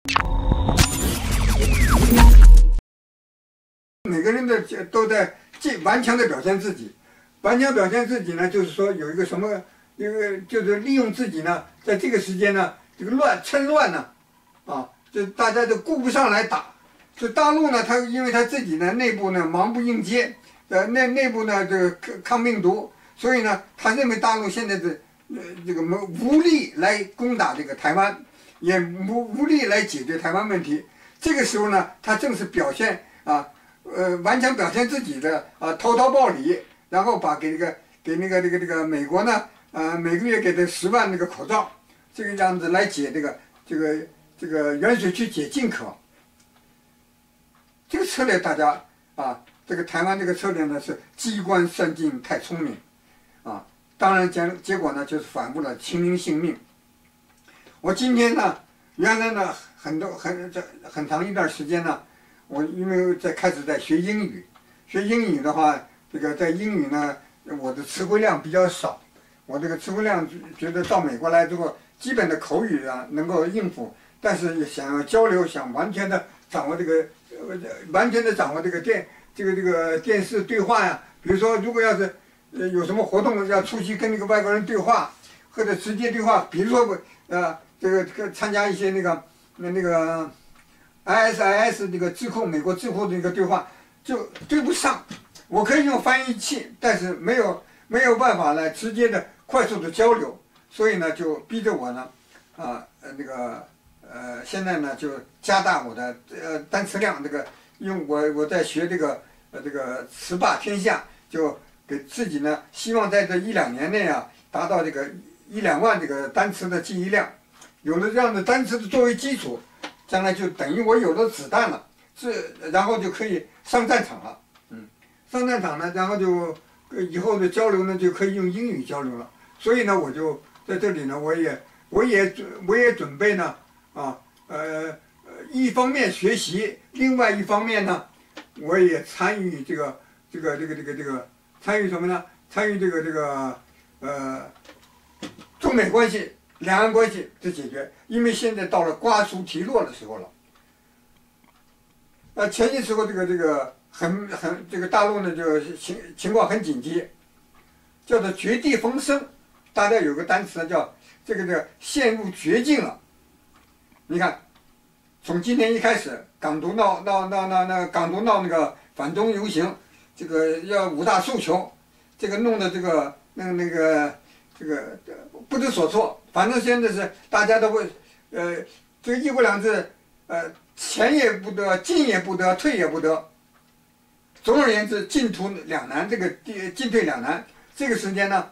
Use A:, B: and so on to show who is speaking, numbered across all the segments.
A: 每个人都在顽强的表现自己，顽强表现自己呢，就是说有一个什么，就是利用自己呢，在这个时间呢，这个趁乱呢，就大家都顾不上来打。就大陆呢，因为他自己呢内部呢忙不应接，内部呢这个抗病毒，所以呢他认为大陆现在的这个无力来攻打这个台湾，也无力来解决台湾问题。这个时候呢，他正是表现顽强表现自己的投桃报李，然后把给这个美国呢每个月给他10万那个口罩，这个样子来解这个远水去解近渴。这个策略大家这个台湾这个策略呢是机关算尽太聪明当然结果呢就是反误了亲民性命。我今天呢，原来呢很长一段时间呢，我因为开始在学英语，的话，这个在英语呢，我的词汇量比较少，我这个词汇量觉得到美国来之后，基本的口语能够应付，但是想要交流，想完全的掌握这个电视对话呀，比如说如果要是有什么活动要出去跟那个外国人对话，或者直接对话，比如说这个参加一些那个 ISIS 这个美国智库的一个对话，就对不上。我可以用翻译器，但是没有办法来直接的快速的交流，所以呢就逼着我呢现在呢就加大我的单词量，我在学这个词霸天下，就给自己呢希望在这1-2年内达到这个1-2万这个单词的记忆量，有了这样的单词的作为基础，将来就等于我有了子弹了，然后就可以上战场了，上战场呢，然后就以后的交流呢就可以用英语交流了。所以呢，我就在这里呢，我也准备呢一方面学习，另外一方面呢，我也参与参与什么呢？参与中美关系、两岸关系的解决，因为现在到了瓜熟提落的时候了。前些时候这个大陆呢就情况很紧急，叫做绝地逢生，大家有个单词叫陷入绝境了。你看，从今年一开始，港独闹那个反中游行，这个要5大诉求，这个弄得这个不知所措。反正现在是大家都会这个1国2制前也不得，进也不得，退也不得。总而言之，进退两难。这个时间呢，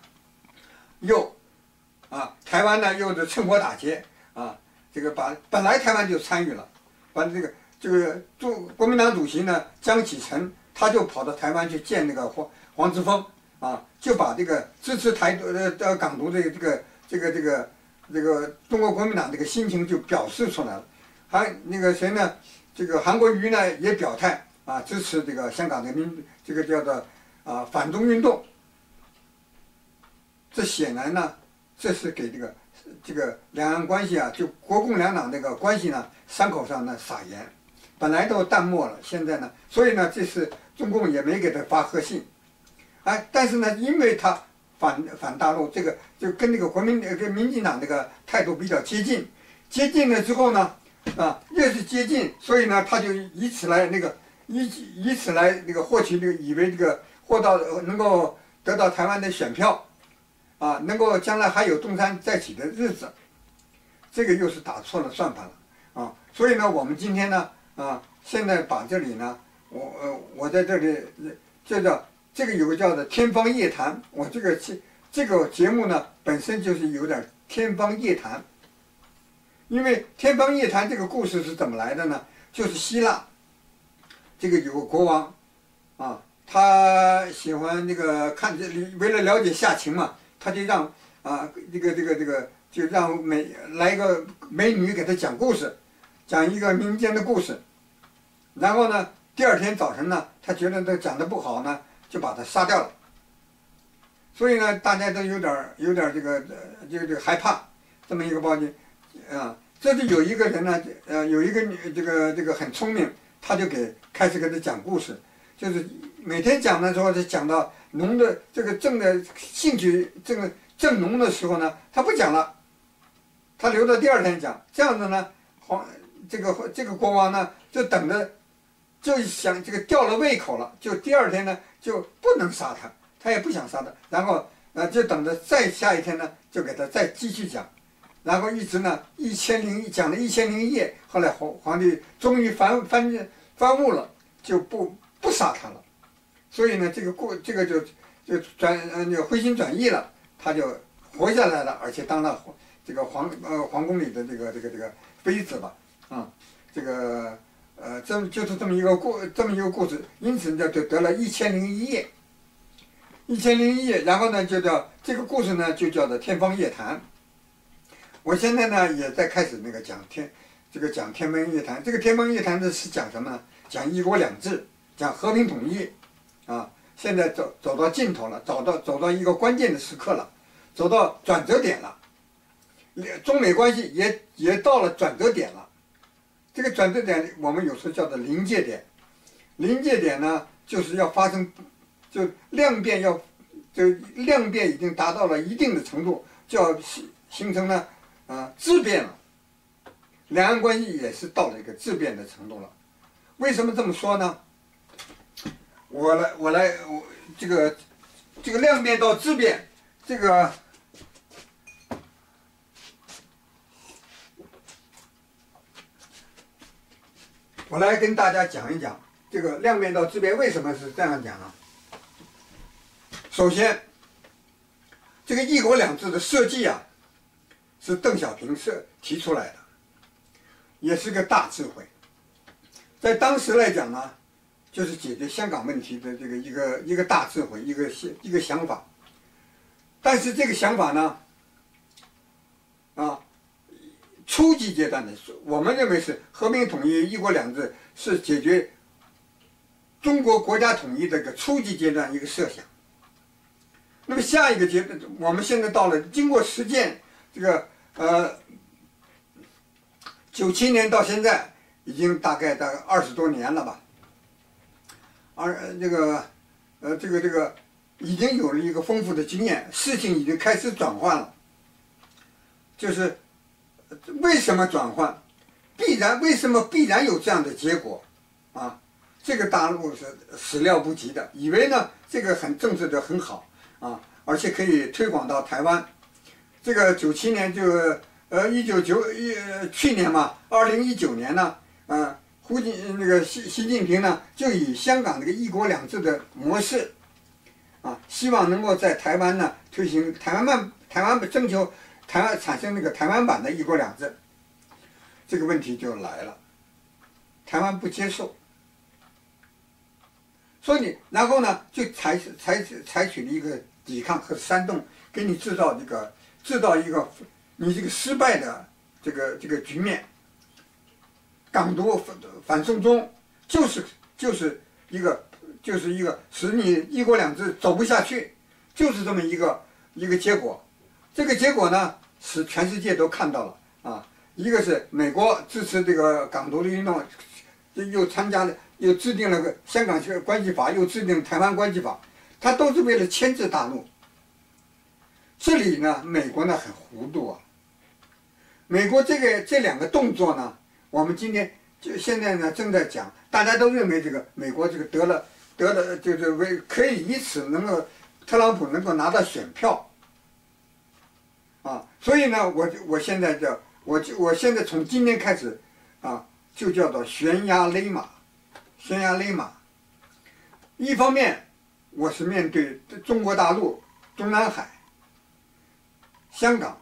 A: 台湾呢又是趁火打劫本来台湾就参与了，把国民党主席呢江启臣他就跑到台湾去见那个黄之锋就把这个支持港独的这个中国国民党这个心情就表示出来了。还那个谁呢？这个韩国瑜呢也表态支持这个香港的叫做反中运动。这显然呢，这是给这个两岸关系就国共两党这个关系呢伤口上呢撒盐，本来都淡漠了，现在呢，所以呢这次中共也没给他发贺信，但是呢，因为他反大陆，就跟跟民进党这个态度比较接近了之后呢，越是接近，所以呢他就以此来获取以为能够得到台湾的选票。能够将来还有东山再起的日子，这个又是打错了算盘了所以呢，我们今天呢现在把这里呢，我在这里这个有个叫做天方夜谭，我这个节目呢本身就是有点天方夜谭，因为天方夜谭这个故事是怎么来的呢？就是希腊有个国王他喜欢为了了解下情嘛。他就让就让来一个美女给他讲故事，讲一个民间的故事，然后呢，第2天早晨呢，他觉得这讲的不好呢，就把他杀掉了。所以呢，大家都有点这个害怕这么一个报警这就有一个人呢，有一个这个很聪明，他就开始给他讲故事，就是每天讲的时候，就讲到农的这个正的兴趣，这个正农的时候呢，他不讲了，他留到第二天讲。这样子呢，这个国王呢，就等着，就想这个吊了胃口了，就第二天呢就不能杀他，他也不想杀他，然后就等着再下一天呢，就给他再继续讲。然后一直呢讲了1001夜，后来皇帝终于翻悟了，就不杀他了。所以呢，这个就回心转意了，他就活下来了，而且当了这个皇宫里的这个妃子吧，啊，就是这么一个故事，因此就得了1001夜，然后呢就叫这个故事呢就叫做天方夜谭。我现在呢也在开始讲天方夜谭。这个天方夜谭的是讲什么呢？讲一国两制，讲和平统一，啊，现在走到尽头了，走到一个关键的时刻了，走到转折点了，中美关系也到了转折点了。这个转折点我们有时候叫做临界点，临界点呢就是要发生，就量变已经达到了一定的程度，就要形成了质变了。两岸关系也是到了一个质变的程度了。为什么这么说呢？我这个量变到质变，这个我来跟大家讲一讲这个量变到质变为什么是这样讲呢？首先，这个一国两制的设计啊，是邓小平提出来的，也是个大智慧。在当时来讲呢，就是解决香港问题的这个一个大智慧，一个想法。但是这个想法呢，初级阶段的，我们认为是和平统一、一国两制是解决中国国家统一的一个初级阶段一个设想。那么下一个阶段，我们现在到了经过实践，这个97年到现在已经大概20多年了吧，这个已经有了一个丰富的经验，事情已经开始转换了。就是为什么转换？为什么必然有这样的结果？啊，这个大陆是始料不及的，以为呢这个政治的很好啊，而且可以推广到台湾。这个97年就去年嘛，2019年呢，习近平呢就以香港这个一国两制的模式，希望能够在台湾呢推行征求台湾产生台湾版的一国两制。这个问题就来了，台湾不接受，所以然后呢就采取了一个抵抗和煽动，给你制造一个你这个失败的这个局面。港独反送中就是一个使你一国两制走不下去，就是这么一个结果。这个结果呢使全世界都看到了啊。一个是美国支持这个港独的运动，又制定了个香港关系法，又制定台湾关系法，它都是为了牵制大陆。这里呢，美国呢很糊涂啊。美国这两个动作呢，我们现在呢正在讲，大家都认为这个美国这个得了就是可以以此能够特朗普能够拿到选票啊，所以呢，我现在从今天开始就叫做悬崖勒马。一方面，我是面对中国大陆、中南海、香港、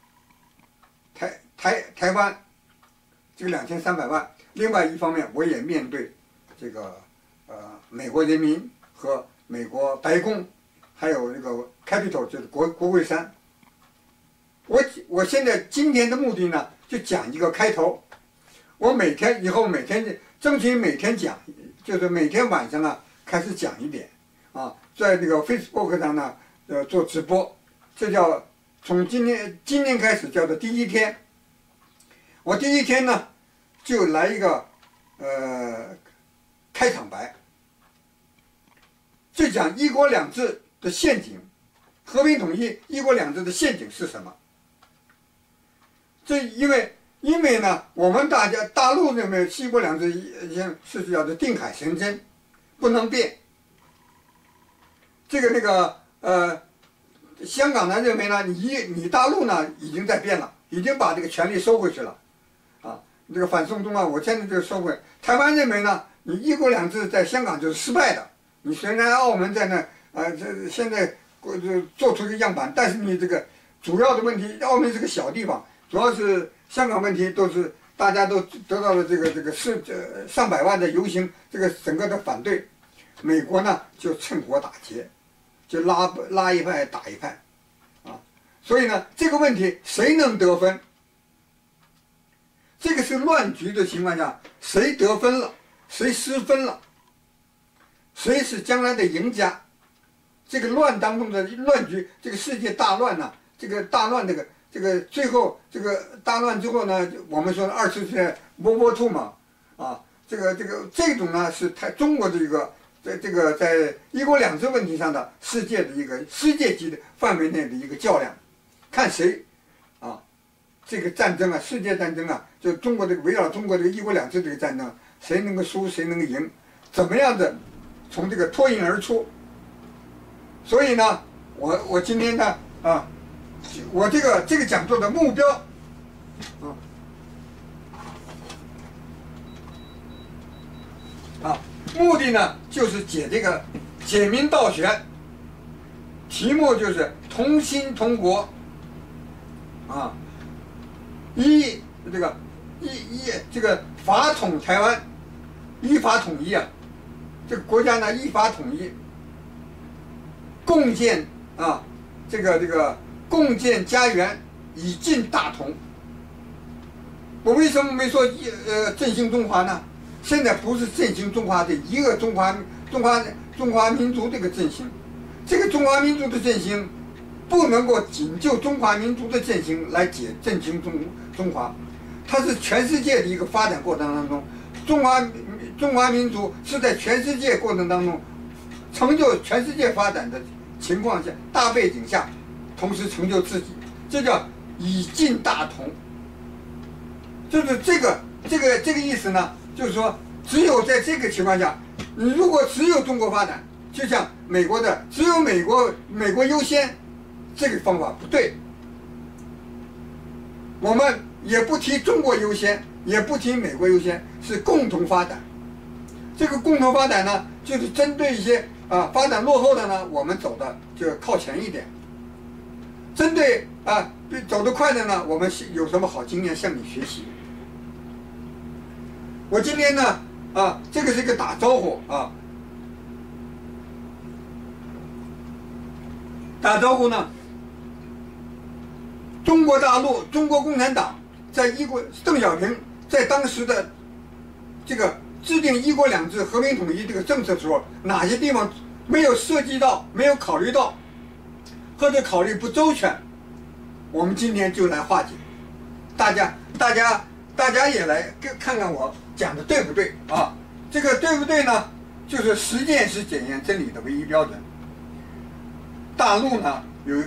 A: 台湾这个2300万；另外一方面，我也面对这个美国人民和美国白宫，还有这个 Capitol 就是国会山。我现在今天的目的呢，就讲一个开头。我以后每天争取每天讲，就是每天晚上开始讲一点在这个 Facebook 上呢做直播，这叫从今天开始叫做第一天。 我第一天呢，就来一个开场白，就讲一国两制的陷阱，和平统一、一国两制的陷阱是什么？这因为呢，我们大陆认为一国两制是叫做定海神针，不能变。香港呢认为呢，你大陆呢已经在变了，已经把这个权力收回去了，啊，这个反送中啊，我现在就收回。台湾认为呢，你一国两制在香港就是失败的，你虽然澳门在那这现在做出一个样板，但是你这个主要的问题，澳门是个小地方，主要是香港问题都是大家都得到了上百万的游行，这个整个的反对，美国呢就趁火打劫。就拉一派打一派，啊，所以呢，这个问题谁能得分？这个是乱局的情况下，谁得分了，谁失分了，谁是将来的赢家？这个乱当中的乱局，这个世界大乱呢，这个大乱这个最后这个大乱之后呢，我们说20世纪World War II嘛，啊，这种呢是中国的一个。在一国两制问题上的世界级的范围内的一个较量，看谁啊，这个战争啊，世界战争啊，就中国围绕中国这个一国两制这个战争，谁能够输，谁能够赢，怎么样的从这个脱颖而出。所以呢，我今天呢啊，我这个讲座的目标目的呢，就是解民道玄，题目就是同心同国，啊，这个法统台湾，依法统一啊，这个国家呢依法统一，共建啊，共建家园，以进大同。我为什么没说振兴中华呢？现在不是振兴中华的一个中华民族这个振兴，这个中华民族的振兴不能够仅就中华民族的振兴来振兴中华，它是全世界的一个发展过程当中，中华民族是在全世界过程当中成就全世界发展的情况下大背景下，同时成就自己，这叫以进大同。就是这个意思呢。就是说，只有在这个情况下，你如果只有中国发展，就像美国的只有美国优先，这个方法不对。我们也不提中国优先，也不提美国优先，是共同发展。这个共同发展呢，就是针对一些发展落后的呢，我们走的就靠前一点；针对走得快的呢，我们有什么好经验向你学习。我今天呢，这个是一个打招呼啊。打招呼呢，中国大陆中国共产党在邓小平在当时的这个制定一国两制和平统一这个政策的时候，哪些地方没有涉及到、没有考虑到，或者考虑不周全，我们今天就来化解。大家也来看看我讲的对不对啊？这个对不对呢？就是实践是检验真理的唯一标准。大陆呢有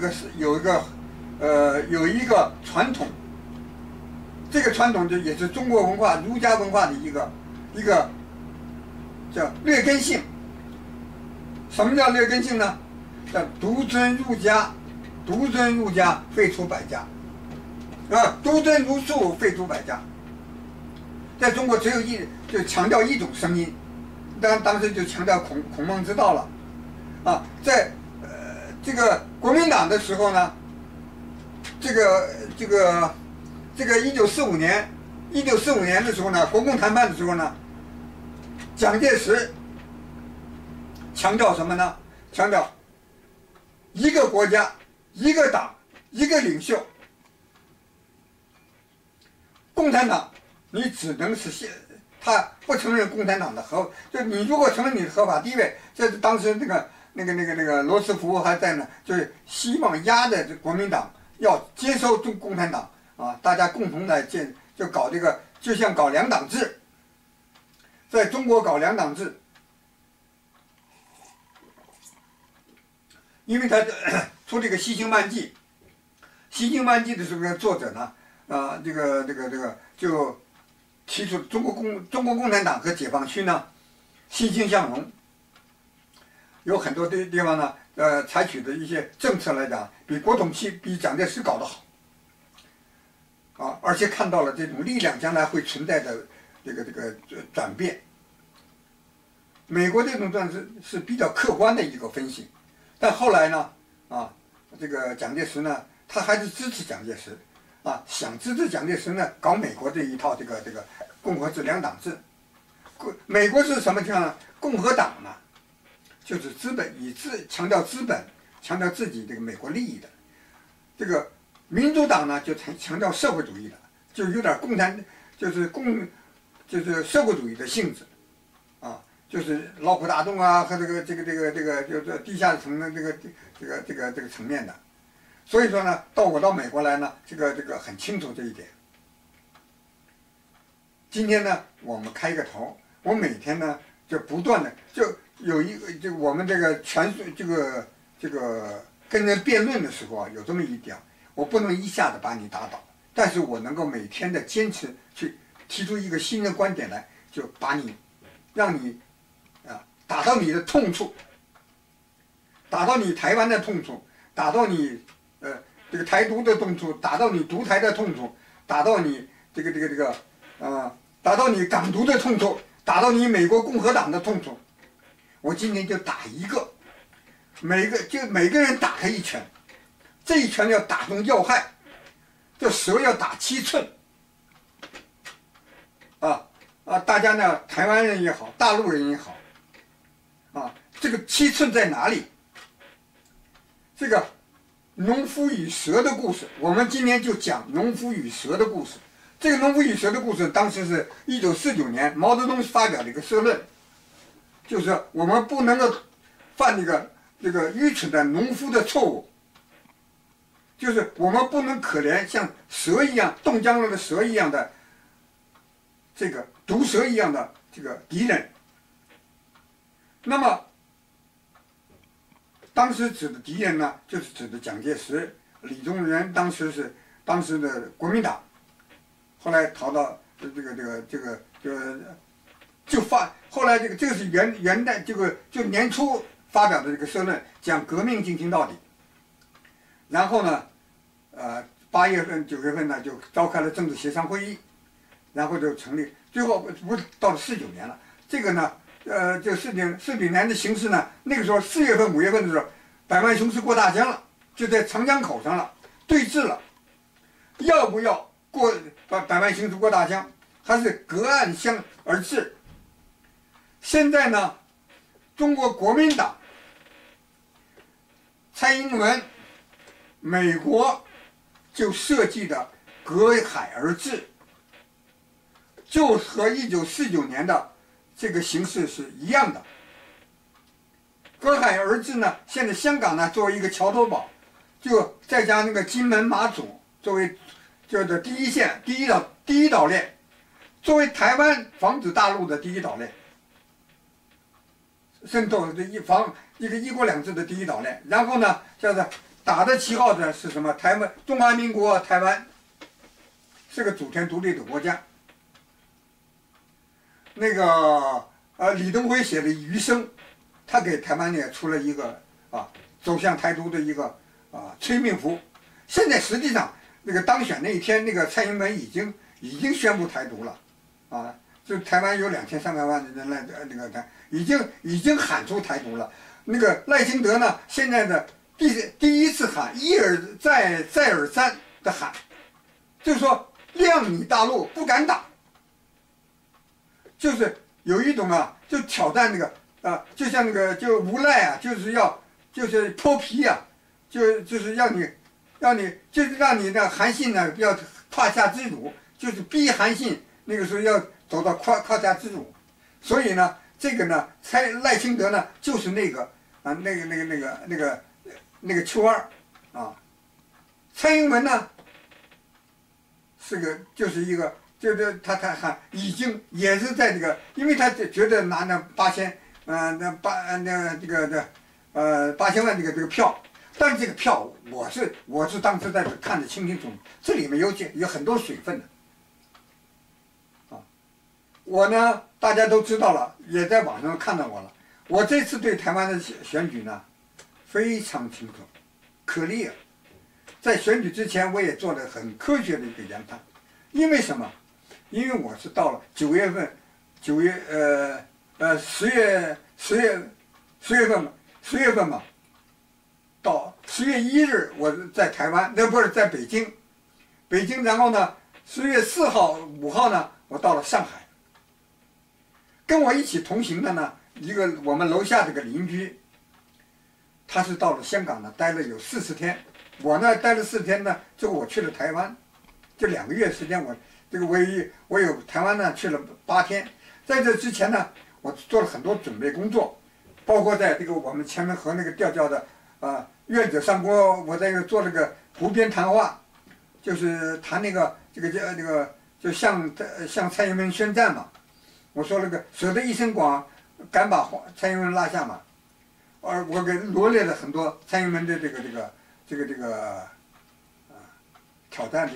A: 一个传统，这个传统就也是中国文化、儒家文化的一个叫劣根性。什么叫劣根性呢？叫独尊儒家，废除百家，独尊儒术，废除百家。在中国只有就强调一种声音，当时就强调孔孟之道了，在这个国民党的时候呢，这个1945年的时候呢，国共谈判的时候呢，蒋介石强调什么呢？强调一个国家、一个党、一个领袖。共产党你只能实现，他不承认共产党的就你如果承认你的合法地位，这是当时那个罗斯福还在呢，就是希望压着国民党要接收共产党大家共同来就搞这个，就像搞两党制，在中国搞两党制，因为他出这个《西行漫记》，《西行漫记》的这个作者呢，这个就提出中国共产党和解放区呢欣欣向荣，有很多的地方呢，采取的一些政策来讲，比国统区、比蒋介石搞得好，而且看到了这种力量将来会存在的这个转变。美国这种算是比较客观的一个分析，但后来呢，这个蒋介石呢，他还是支持蒋介石，想支持蒋介石呢，搞美国这一套这个共和制两党制。美国是什么情况呢？共和党呢，就是资本强调资本，强调自己这个美国利益的。这个民主党呢，就强调社会主义的，就有点就是社会主义的性质，就是劳苦大众和就是地下层的这个层面的。所以说呢，我到美国来呢，这个很清楚这一点。今天呢，我们开一个头，我每天呢就不断的就有就我们这个跟人辩论的时候有这么一点，我不能一下子把你打倒，但是我能够每天的坚持去提出一个新的观点来，就让你打到你的痛处，打到你台湾的痛处，打到你这个台独的痛处，打到你独台的痛处，打到你打到你港独的痛处，打到你美国共和党的痛处。我今天就打一个，每个人打他一拳，这一拳要打中要害，这蛇要打7寸。大家呢，台湾人也好，大陆人也好，这个7寸在哪里？这个农夫与蛇的故事，我们今天就讲农夫与蛇的故事。这个农夫与蛇的故事，当时是1949年毛泽东发表的一个社论，就是我们不能够犯这个愚蠢的农夫的错误，就是我们不能可怜像蛇一样冻僵了的蛇一样的这个毒蛇一样的这个敌人。那么当时指的敌人呢，就是指的蒋介石、李宗仁，当时的国民党，后来逃到后来这个是元旦就年初发表的这个社论，讲革命进行到底。然后呢，8月份、9月份呢就召开了政治协商会议，然后就成立，最后不是到了49年了。这个呢，这49年的形势呢，那个时候4月份、5月份的时候，百万雄师过大江了，就在长江口上了，对峙了，要不要把百万雄师过大江，还是隔岸相而治？现在呢，中国国民党、蔡英文、美国就设计的隔海而治，就和1949年的这个形势是一样的。隔海而治呢，现在香港呢作为一个桥头堡，就再加那个金门、马祖作为就是第一线、第一岛链，作为台湾防止大陆的第一岛链，渗透一个一国两制的第一岛链。然后呢，就是打的旗号的是什么？台湾中华民国台湾是个主权独立的国家。那个李登辉写的《余生》，他给台湾也出了一个走向台独的一个催命符。现在实际上那个当选那一天，那个蔡英文已经宣布台独了，就台湾有2300万的人来已经喊出台独了。那个赖清德呢，现在的第一次喊，一而再再而三的喊，就是说谅你大陆不敢打，就是有一种就挑战那个就像那个就无赖就是泼皮就是让你就是让你的韩信呢要胯下之辱，就是逼韩信那个时候要走到胯下之辱。所以呢，这个呢，赖清德呢就是那个邱二蔡英文呢就是一个就是他还已经也是在这个，因为他觉得拿那8000万这个票，但是这个票我是当时在这看得清清楚楚，这里面有很多水分的。我呢，大家都知道了，也在网上看到我了。我这次对台湾的选举呢，非常清楚，clear。在选举之前，我也做了很科学的一个研判。因为什么？因为我是到了10月份嘛，到10月1日我在台湾，那不是在北京，然后呢10月4号、5号呢，我到了上海。跟我一起同行的呢，一个我们楼下这个邻居，他是到了香港呢，待了有40天。我呢待了4天呢，之后我去了台湾，这2个月时间我有台湾呢去了8天。在这之前呢，我做了很多准备工作，包括在这个我们前面和那个调教的愿者上锅，我在这做了个湖边谈话，就是谈那个就向蔡英文宣战嘛。我说那个舍得一身剐，敢把蔡英文拉下马，我给罗列了很多蔡英文的这个挑战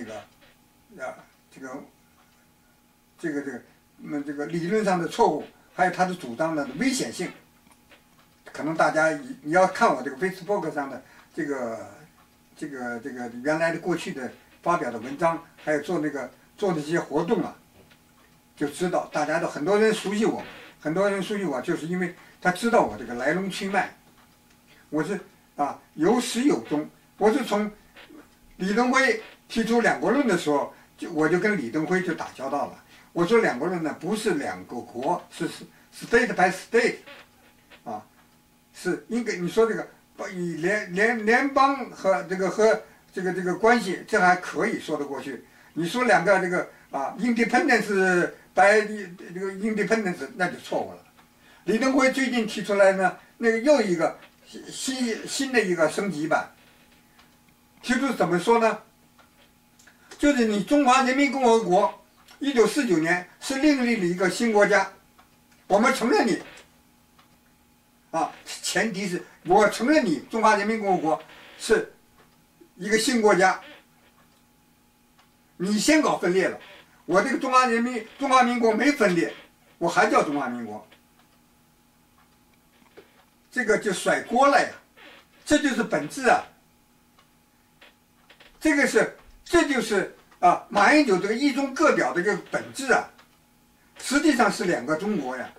A: 这个理论上的错误，还有他的主张的危险性。可能大家你要看我这个 Facebook 上的这个原来的过去的发表的文章，还有做的这些活动啊。就知道大家都很多人熟悉我，就是因为他知道我这个来龙去脉。我是有始有终。我是从李登辉提出两国论的时候，我就跟李登辉就打交道了。我说两国论呢不是两个国，是 state by state， 是应该你说这个以联邦和这个关系，这还可以说得过去。你说两个independence by 这个 independence 那就错误了。李登辉最近提出来呢，那个又一个新的一个升级版，提出怎么说呢？就是你中华人民共和国1949年是另立了一个新国家，我们承认你，前提是我承认你中华人民共和国是一个新国家，你先搞分裂了。我这个中华民国没分裂，我还叫中华民国，这个就甩锅了呀，这就是本质啊。这就是马英九这个一中各表的这个本质啊，实际上是两个中国呀。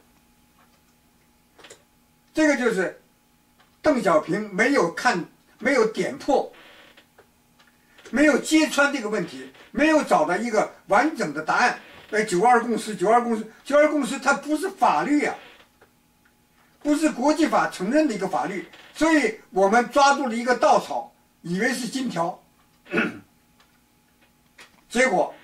A: 这个就是邓小平没有点破，没有揭穿这个问题，没有找到一个完整的答案。92共识它不是法律呀，不是国际法承认的一个法律，所以我们抓住了一个稻草，以为是金条，结果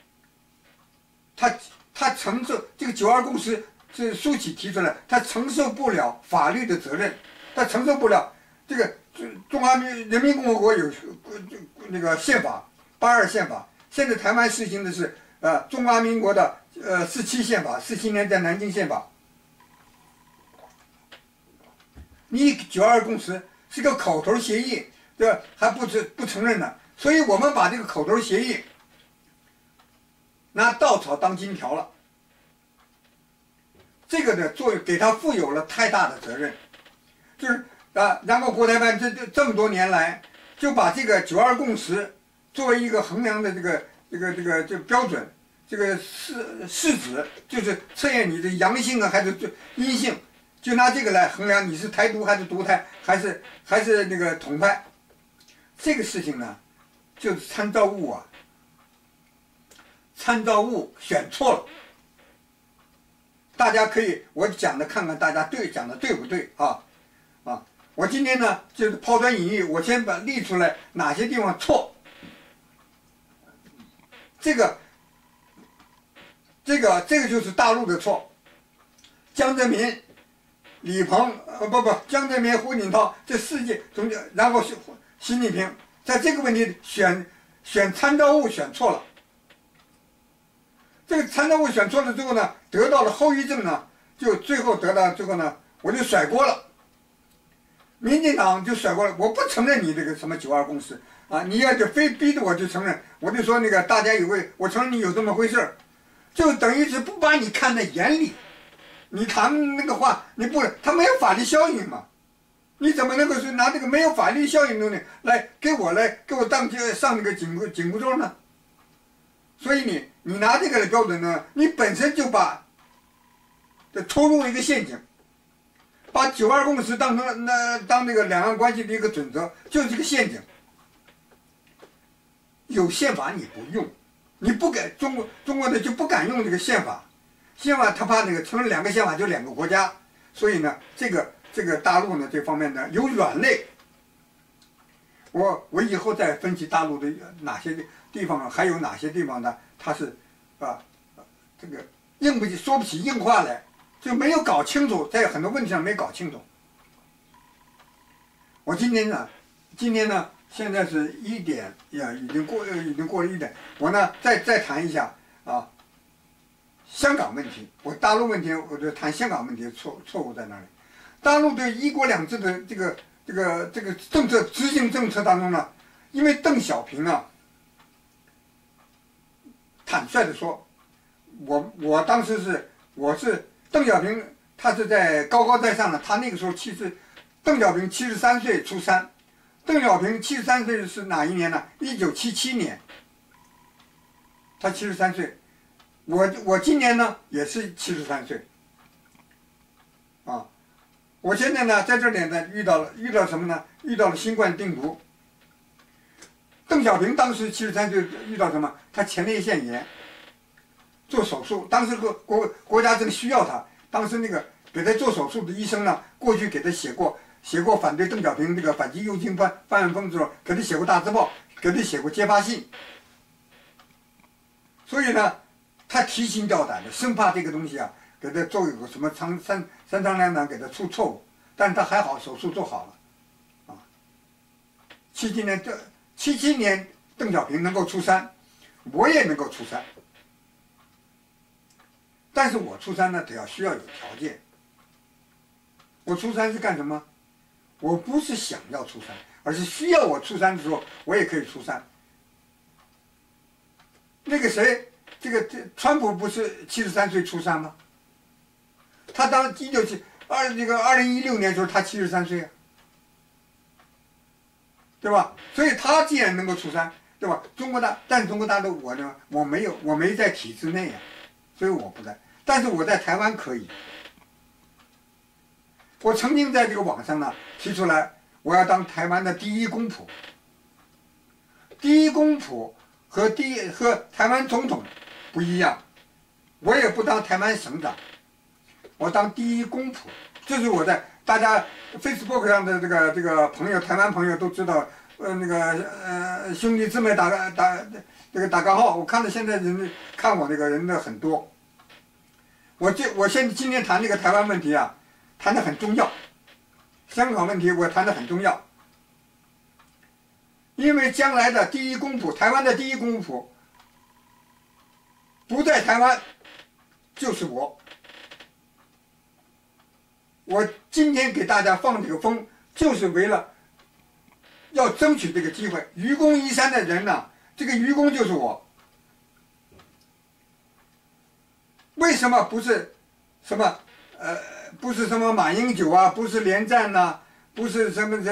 A: 他承受这个92共识是苏起提出来，他承受不了法律的责任，他承受不了这个中华人民共和国有那个宪法82宪法，现在台湾实行的是中华民国的47宪法，47年在南京宪法。你92共识是个口头协议，对吧？还不承认呢，所以我们把这个口头协议拿稻草当金条了。这个的作用给他负有了太大的责任，就是然后国台办这么多年来就把这个92共识作为一个衡量的这个标准，这个试纸就是测验你的阳性啊还是阴性，就拿这个来衡量你是台独还是独台还是那个统派。这个事情呢，就是参照物选错了。大家可以我讲的看看大家讲的对不对啊？我今天呢就是抛砖引玉，我先把列出来哪些地方错。这个就是大陆的错。江泽民、李鹏江泽民、胡锦涛这4届总结，然后习近平在这个问题选参照物选错了。 这个参照会选错了之后呢，得到了后遗症呢，就最后得到最后呢，我就甩锅了。民进党就甩锅了，我不承认你这个什么9·2共识啊！你要就非逼着我去承认，我就说那个大家我承认你有这么回事儿，就等于是不把你看在眼里。你谈那个话，你不，他没有法律效应嘛？你怎么能够是拿这个没有法律效应的东西来给我上那个紧箍咒呢？所以你拿这个的标准呢，你本身就把拖入一个陷阱。把9·2共识当那个两岸关系的一个准则，就是一个陷阱。有宪法你不用，你不给中国的就不敢用这个宪法，宪法他怕那个成了2个宪法就2个国家，所以呢，这个大陆呢这方面呢有软肋。我以后再分析大陆的哪些地方，还有哪些地方呢？它是这个说不起硬话来。就没有搞清楚，在很多问题上没搞清楚。我今天呢，现在是1点呀，已经过了1点。我呢，再谈一下啊，香港问题。我大陆问题，我就谈香港问题错误在哪里？大陆对1国2制的这个政策执行政策当中呢，因为邓小平啊，坦率的说，我当时我是。邓小平他是在高高在上的，他那个时候邓小平73岁出山，邓小平73岁是哪一年呢？1977年，他73岁，我今年呢也是73岁，啊，我现在呢在这里呢遇到什么呢？遇到了新冠病毒。邓小平当时73岁遇到什么？他前列腺炎。做手术，当时国家正需要他。当时那个给他做手术的医生呢，过去给他写过反对邓小平这个反击右倾翻案风的时候，给他写过大字报，给他写过揭发信。所以呢，他提心吊胆的，生怕这个东西啊，给他做一个什么三长两短，给他出错误。但是他还好，手术做好了，啊。77年邓小平能够出山，我也能够出山。但是我出山呢，需要有条件。我出山是干什么？我不是想要出山，而是需要我出山的时候，我也可以出山。那个谁，川普不是73岁出山吗？他当2016年的时候，他73岁啊，对吧？所以他既然能够出山，对吧？但中国大陆我呢，我没在体制内啊。所以我不在，但是我在台湾可以。我曾经在这个网上呢提出来，我要当台湾的第一公仆。第一公仆和台湾总统不一样，我也不当台湾省长，我当第一公仆。这是我在大家 Facebook 上的这个朋友，台湾朋友都知道，兄弟姊妹打个号，我看到现在人看我那个人的很多。今天谈这个台湾问题啊，谈得很重要。香港问题我谈得很重要，因为将来的第一公仆，台湾的第一公仆，不在台湾，就是我。我今天给大家放这个风，就是为了要争取这个机会。愚公移山的人呢，这个愚公就是我。为什么不是什么不是什么马英九啊，不是连战呐，不是什么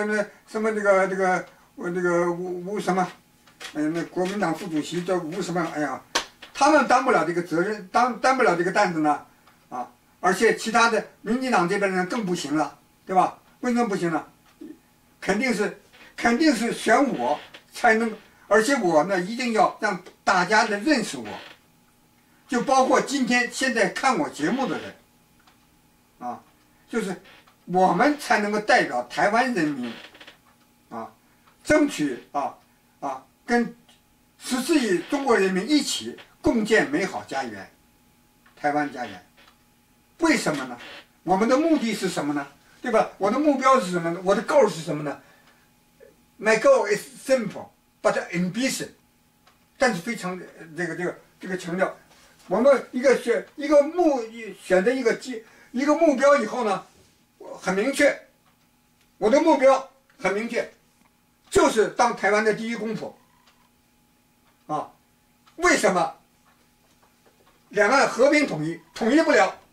A: 吴什么，那国民党副主席叫吴什么？哎呀，他们担不了这个责任，担不了这个担子呢，啊！而且其他的民进党这边的人更不行了，对吧？为什么不行呢？肯定是选我才能，而且我呢一定要让大家的认识我。就包括现在看我节目的人，啊，就是我们才能够代表台湾人民，啊，争取跟14亿中国人民一起共建美好家园，台湾家园。为什么呢？我们的目的是什么呢？对吧？我的目标是什么呢？我的 goal 是什么呢 ？My goal is simple but ambitious， 但是非常这个强调。 我们选择一个目标以后呢，很明确，我的目标很明确，就是当台湾的第一公仆。啊，为什么两岸和平统一不了？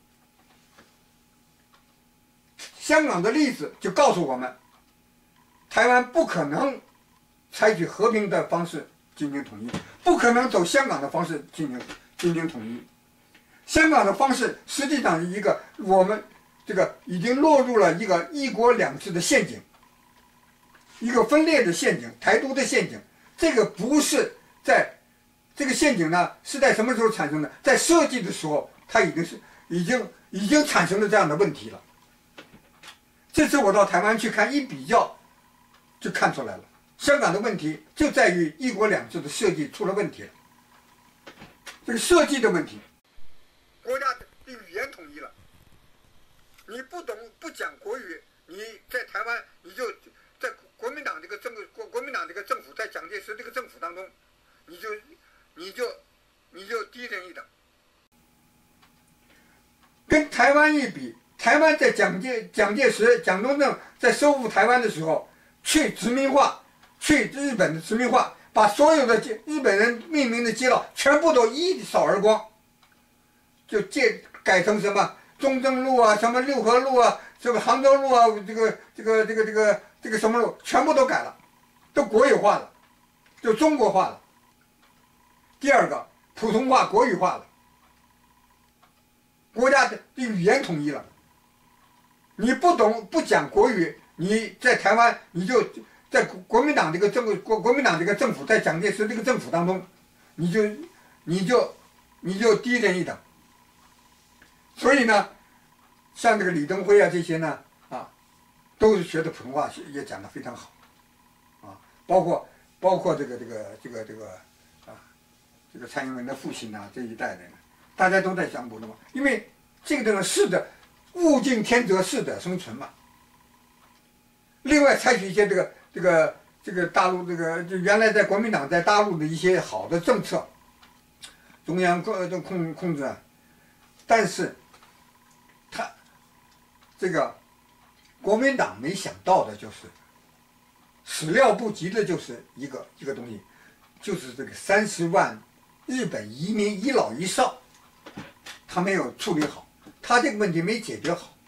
A: 香港的例子就告诉我们，台湾不可能采取和平的方式进行统一，不可能走香港的方式进行统一。香港的方式实际上是我们这个已经落入了一个一国两制的陷阱，一个分裂的陷阱，台独的陷阱。这个不是这个陷阱呢，是在什么时候产生的？在设计的时候，它已经产生了这样的问题了。这次我到台湾去看，一比较就看出来了，香港的问题就在于一国两制的设计出了问题了。这个设计的问题，国家的语言统一了，你不讲国语，你在台湾你就在国民党这个政府，在蒋介石这个政府当中，你就低人一等。跟台湾一比，台湾在蒋介石、蒋中正在收复台湾的时候，去殖民化，去日本的殖民化，把所有的日本人命名的街道全部都一扫而光，就改成什么中正路啊，什么六合路啊，什么杭州路啊，这个什么路，全部都改了，都国有化了，就中国化了。第二个，普通话、国语化了，国家的语言统一了。你不讲国语，你在台湾，你就在国民党这个政府，在蒋介石这个政府当中，你就低人一等。所以呢，像这个李登辉啊这些呢，都是学的普通话，也讲得非常好，包括这个蔡英文的父亲这一代人，大家都在讲普通话，因为这个适者物竞天择，适者生存嘛。另外，采取一些这个大陆就原来在国民党在大陆的一些好的政策，中央控制，但是这个国民党没想到的就是，始料不及的就是一个东西，就是这个30万日本移民一老一少，他没有处理好，他这个问题没解决好。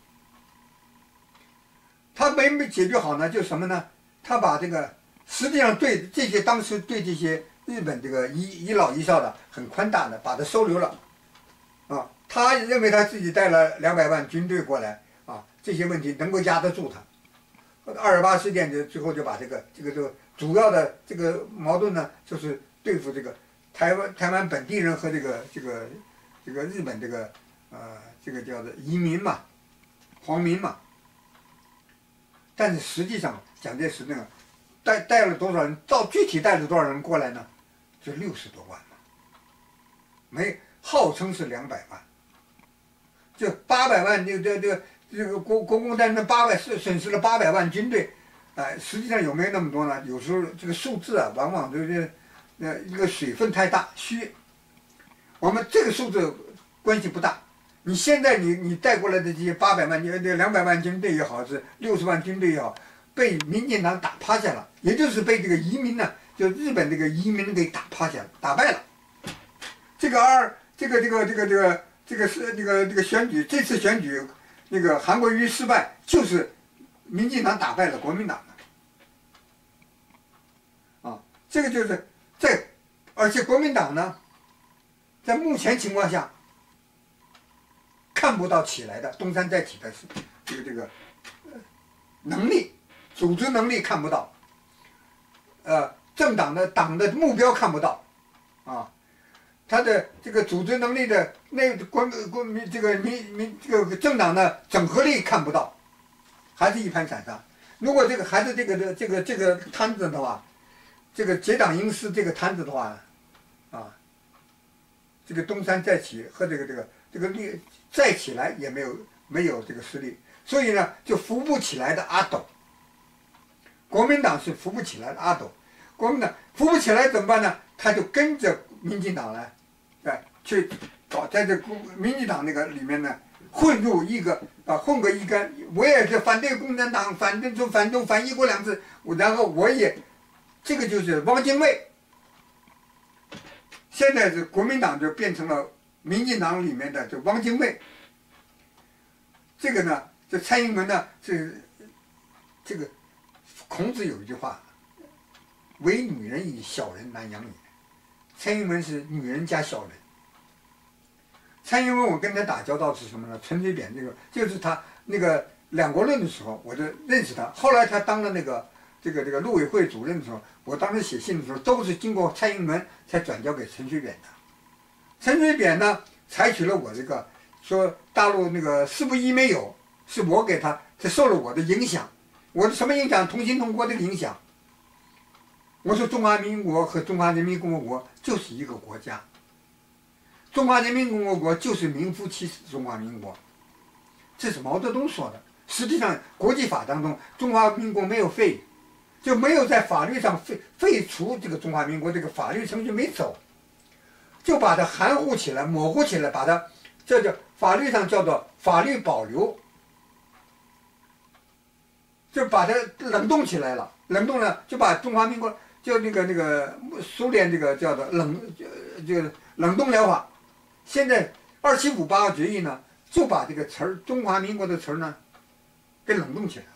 A: 他没解决好呢，就什么呢？他把实际上当时对这些日本这个一老一少的很宽大的，把他收留了，他认为他自己带了200万军队过来，这些问题能够压得住他。228事件最后就把这个主要的这个矛盾呢，就是对付这个台湾本地人和这个日本这个叫做移民嘛，皇民嘛。但是实际上，蒋介石带了多少人？具体带了多少人过来呢？就60多万嘛，号称是200万，就800万这个国共战争损失了800万军队，实际上有没有那么多呢？有时候这个数字往往就是一个水分太大虚，我们这个数字关系不大。你现在你带过来的这些800万，这200万军队也好，是60万军队也好，被民进党打趴下了，也就是被这个移民呢，就日本这个移民给打趴下了，打败了。这个选举，这次选举韩国瑜失败，就是民进党打败了国民党的，这个就是而且国民党呢，在目前情况下。看不到起来的东山再起的这个能力，组织能力看不到，政党的目标看不到，他的这个组织能力的这个政党的整合力看不到，还是一盘散沙。如果还是这个摊子的话，这个结党营私这个摊子的话，这个东山再起和这个力再起来也没有这个实力，所以呢就扶不起来的阿斗。国民党是扶不起来的阿斗，国民党扶不起来怎么办呢？他就跟着民进党来，去搞在这民进党那个里面呢，混个一干，我也是反对共产党，反一国两制，然后我也，这个就是汪精卫。现在是国民党就变成了民进党里面的这汪精卫。这个呢，这蔡英文呢是这个孔子有一句话，唯女人以小人难养也。蔡英文是女人加小人。蔡英文我跟他打交道是什么呢？陈水扁这个就是他那个两国论的时候，我就认识他。后来他当了这个陆委会主任的时候，我当时写信的时候都是经过蔡英文才转交给陈水扁的。陈水扁呢采取了我这个说大陆那个4不1没有，是我给他受了我的影响。我的什么影响？同心同国这个影响。我说中华民国和中华人民共和国就是一个国家。中华人民共和国就是名副其实的中华民国，这是毛泽东说的。实际上，国际法当中，中华民国没有废，就没有在法律上废除这个中华民国这个法律程序没走，就把它含糊起来、模糊起来，把它这叫法律上叫做法律保留，就把它冷冻起来了。冷冻了，就把中华民国就那个苏联这个叫做冷冻疗法。现在2758号决议呢，就把这个词儿中华民国的词儿呢，给冷冻起来了。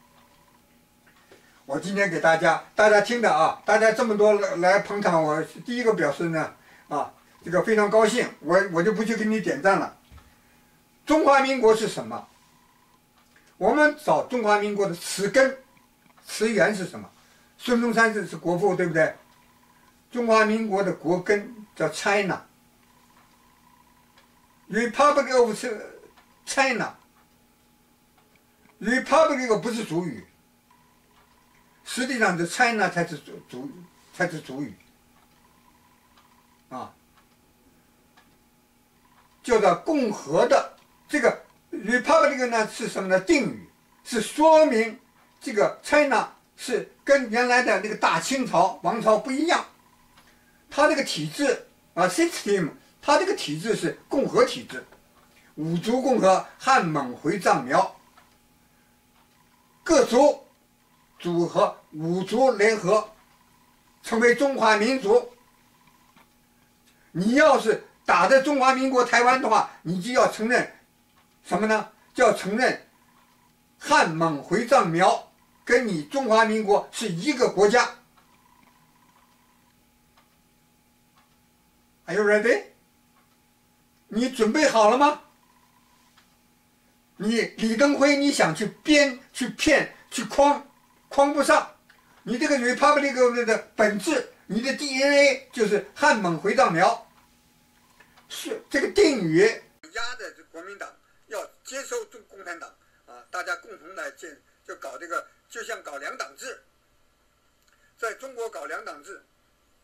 A: 我今天给大家听的啊，大家这么多来捧场我，第一个表示呢这个非常高兴，我就不去给你点赞了。中华民国是什么？我们找中华民国的词根、词源是什么？孙中山是国父，对不对？中华民国的国根叫 China。Republic of China，Republic 不是主语，实际上是 China 才是主语，叫做共和的这个 Republic 呢是什么呢？定语，是说明这个 China 是跟原来的那个大清朝王朝不一样，它这个体制system。它这个体制是共和体制，五族共和，汉蒙回藏苗，各族组合，五族联合，成为中华民族。你要是打着中华民国台湾的话，你就要承认什么呢？就要承认汉蒙回藏苗跟你中华民国是一个国家。Are you ready？你准备好了吗？你李登辉，你想去编、去骗、去框不上。你这个 Republic 的本质，你的 DNA 就是汉蒙回藏苗，是这个定语。压的国民党要接收共产党大家共同来就搞这个，就像搞两党制，在中国搞两党制。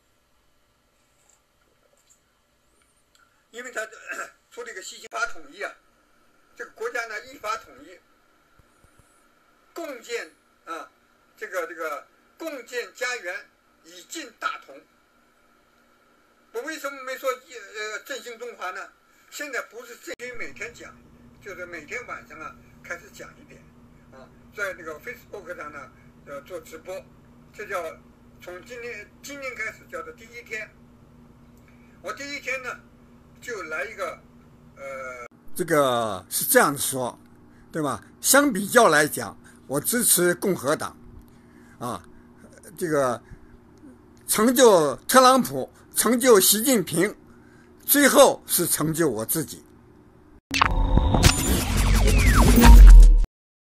A: 因为他说这个依法统一这个国家呢依法统一，共建这个共建家园，以进大同。我为什么没说振兴中华呢？现在不是必须每天讲，就是每天晚上开始讲一点在那个 Facebook 上呢做直播，这叫从今天开始叫做第一天。我第一天呢就来一个这个是这样说，对吧？相比较来讲，我支持共和党这个成就特朗普，成就习近平，最后是成就我自己。